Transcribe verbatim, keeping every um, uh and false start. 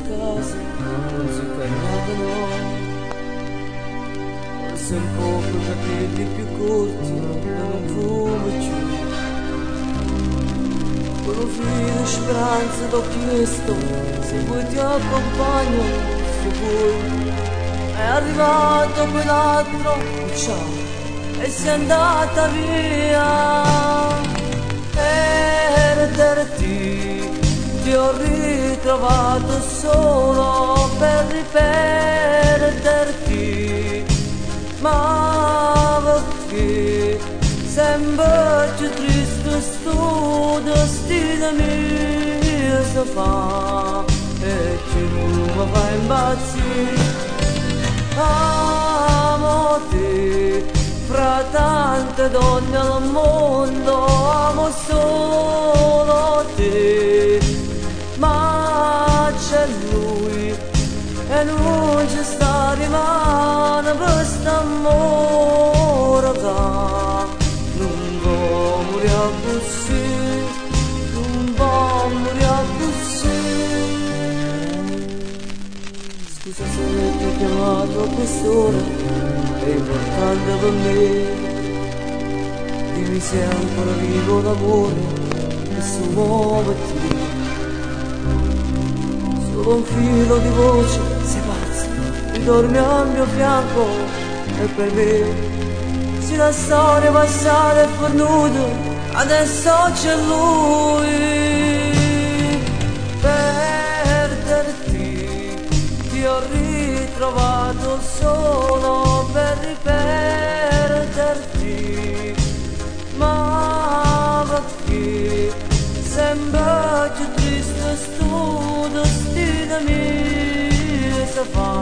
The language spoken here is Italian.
casa non si fermavano, forse un po' per capelli più corti non fumo più, con un filo di speranza t'ho chiesto se vuoi ti accompagno, se vuoi. È arrivato quell'altro, ciao, e sei andata via. Perderti, ti ho ritrovato solo per riperderti, ma perché sembra più triste sto destino mio si fa e tu mi fai impazzire. Amo te, fra tante donne al mondo, amo solo te, ma c'è lui e non ci sta rimane questo amore che non può morire così, non può morire così. Scusa se ti ho chiamato a quest'ora, è importante per me. Dimmi se ancora vivo d'amore, che su muoverti. Solo un filo di voce, sei pazzo, ritorni al mio fianco, e per me se la storia passata è perduta, adesso c'è lui. Ti ho ritrovato solo per riperderti, ma perché sembra più triste sto destino mio si fa